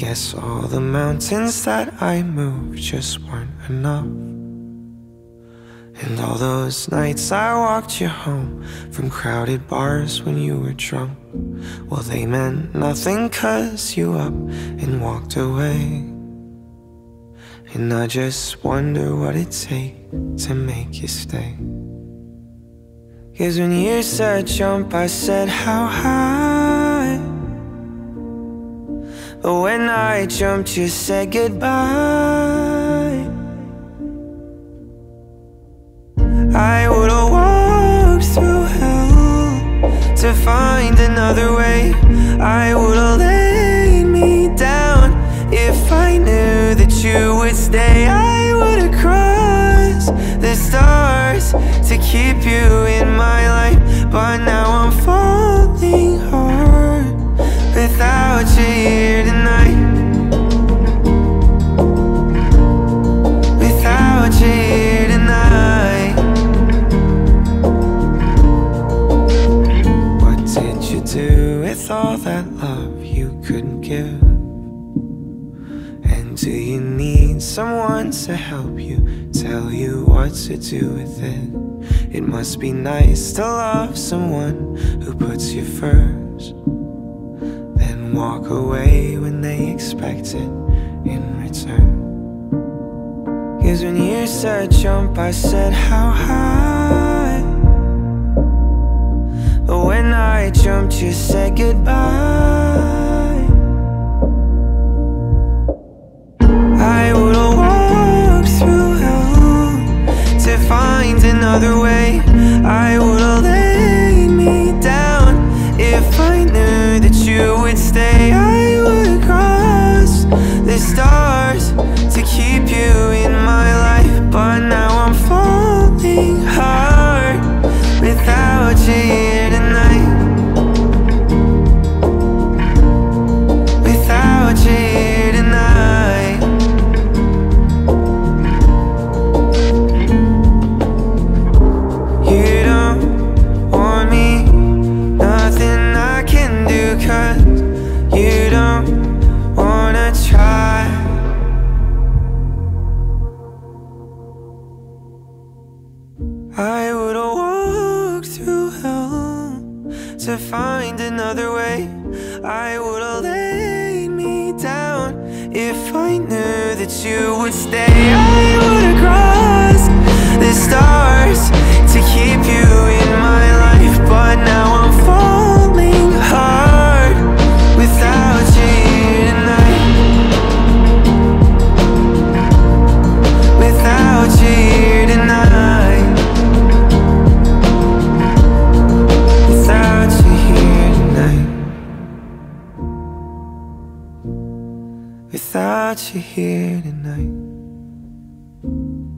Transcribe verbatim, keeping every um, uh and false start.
guess all the mountains that I moved just weren't enough. And all those nights I walked you home from crowded bars when you were drunk, well, they meant nothing 'cause you up and walked away. And I just wonder what it'd take to make you stay. 'Cause when you said jump, I said how high. But when I jumped, you said goodbye. I would've walked through hell to find another way. I would've laid me down if I knew that you would stay. I would've crossed the stars to keep you in my life. But now I'm falling hard without you here tonight. Without you here tonight. What did you do with all that love you couldn't give? And do you need someone to help you, tell you what to do with it? It must be nice to love someone who puts you first, then walk away when they expect it in return. 'Cause when you said jump, I said how high. But when I jumped, you said goodbye. I would've walked through hell to find another way. I would've laid me down if I knew that you would stay. I would've crossed the stars to keep you in my life. But now I'm falling hard without you here tonight. Without you here tonight. You don't want me, nothing I can do, 'cause you don't wanna try. I would've walked through hell to find another way. I would've laid me down if I knew that you would stay. I would've crossed the stars to keep you in my life. But now I'm falling hard without you here tonight. Without you here tonight. Without you here tonight. Without you here tonight.